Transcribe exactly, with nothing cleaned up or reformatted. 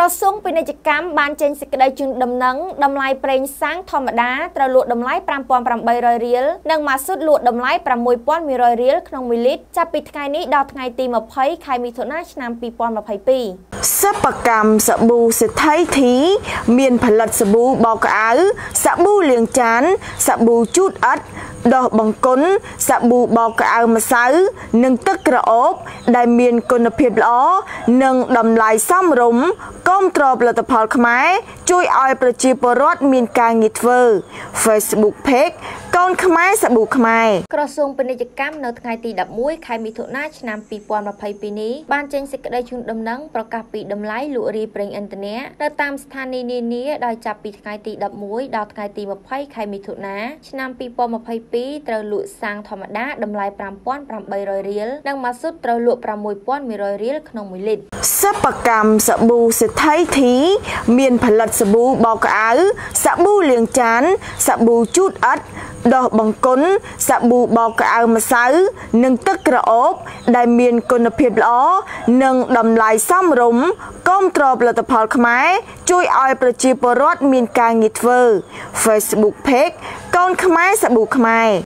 ក្រសួងពាណិជ្ជកម្មបានចេញសេចក្តីជូនដំណឹងតម្លៃប្រេងសាំងធម្មតាត្រូវលក់តម្លៃ ប្រាំពាន់ប្រាំបីរយ រៀល និងម៉ាស៊ូតលក់តម្លៃ ប្រាំមួយពាន់មួយរយ រៀល ក្នុងមួយលីត្រចាប់ពីថ្ងៃនេះដល់ថ្ងៃទី ម្ភៃ ខែមិថុនា ឆ្នាំ ពីរពាន់ម្ភៃពីរសិប្បកម្មសាប៊ូសេដ្ឋីធីមានផលិតសាប៊ូបោកក្អៅសាប៊ូលាងចានសាប៊ូជូតអិតដោះបង្គន់សាប៊ូបោកក្អៅម្សៅនិងទឹកក្រអូបដែលមានគុណភាពល្អនិងតម្លៃសមរម្យគាំទ្រផលិតផលខ្មែរជួយឲ្យប្រជាពលរដ្ឋមានការងារធ្វើ Facebook Page កូនខ្មែរសាប៊ូខ្មែរក្រសួងពាណិជ្ជកម្មនៅថ្ងៃទី ដប់មួយ ខែមិថុនា ឆ្នាំ ពីរពាន់ម្ភៃពីរ នេះបានចេញសេចក្តីជូនដំណឹងប្រកាសពីតម្លៃលក់រាយប្រេងឥន្ធនៈនៅតាមស្ថានីយ៍នានាដោយចាប់ពីថ្ងៃទី ដប់មួយ ដល់ថ្ងៃទី ម្ភៃ ខែមិថុនា ឆ្នាំ ពីរពាន់ម្ភៃពីរ ត្រូវលក់សាំងធម្មតាតម្លៃ ប្រាំពាន់ប្រាំបីរយ រៀល និងម៉ាស៊ូតត្រូវលក់ ប្រាំមួយពាន់មួយរយ រៀល ក្នុងមួយលីត្រសិប្បកម្មសាប៊ូសេដ្ឋីធីមានផលិតសាប៊ូបោកក្អៅសាប៊ូលាងចានសាប៊ូជូតអិតដោះបង្គន់សាប៊ូបោកក្អៅម្សៅនិងទឹកក្រអូបដែលមានគុណភាពល្អនិងតម្លៃសមរម្យគាំទ្រផលិតផលខ្មែរជួយឲ្យប្រជាពលរដ្ឋមានការងារធ្វើ Facebook Page កូនខ្មែរសាប៊ូខ្មែរ